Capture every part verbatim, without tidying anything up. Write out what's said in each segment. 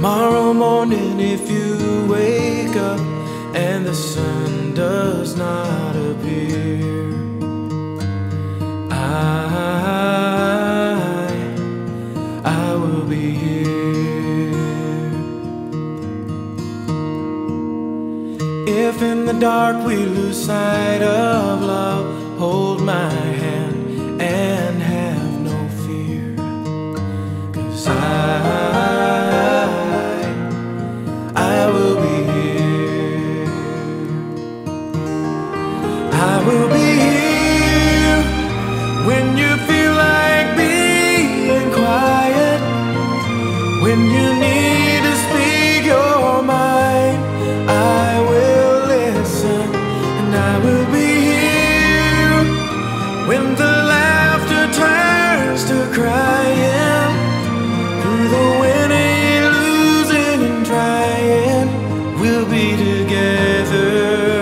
Tomorrow morning, if you wake up and the sun does not appear, I, I will be here. If in the dark we lose sight of love, hold my hand and have no fear, 'cause I I will be here. I will be here when you feel like being quiet, when you need to speak your mind. I will listen, and I will be here when the laughter turns to crying, through the winning, losing, and trying. We'll be together,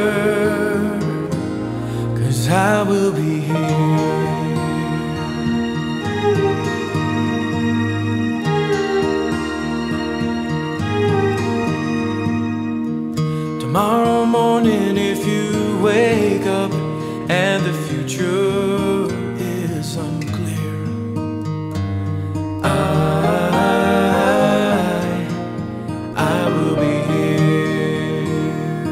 'cause I will be here. Tomorrow morning, if you wake up and the future is unclear, I, I will be here.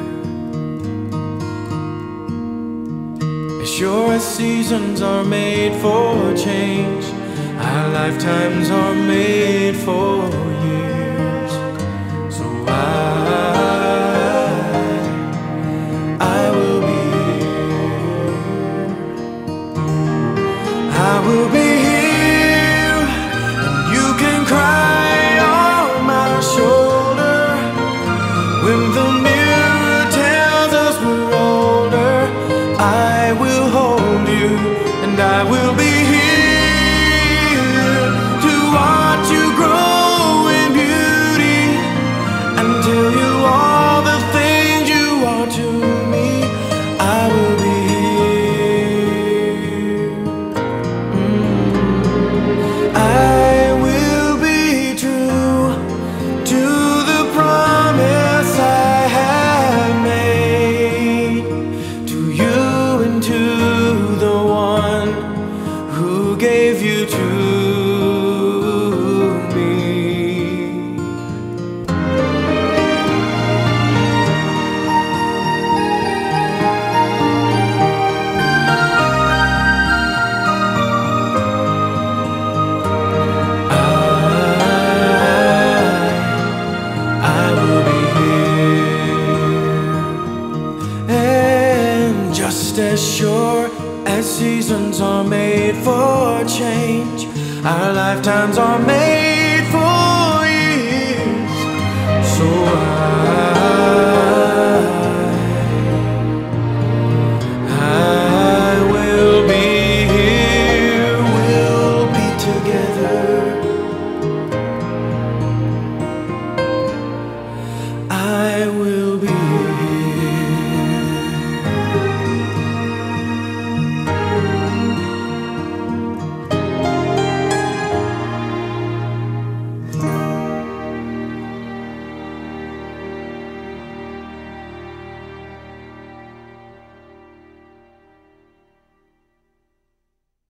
As sure as seasons are made for change, our lifetimes are made for years. So I I will be here, and you can cry on my shoulder when the mirror tells us we're older. I will hold you, and I will be here to watch you grow in beauty and tell you all the things you are to me. I will be gave you to me. I, I will be here, and just as sure as seasons are made for change, our lifetimes are made for years. So I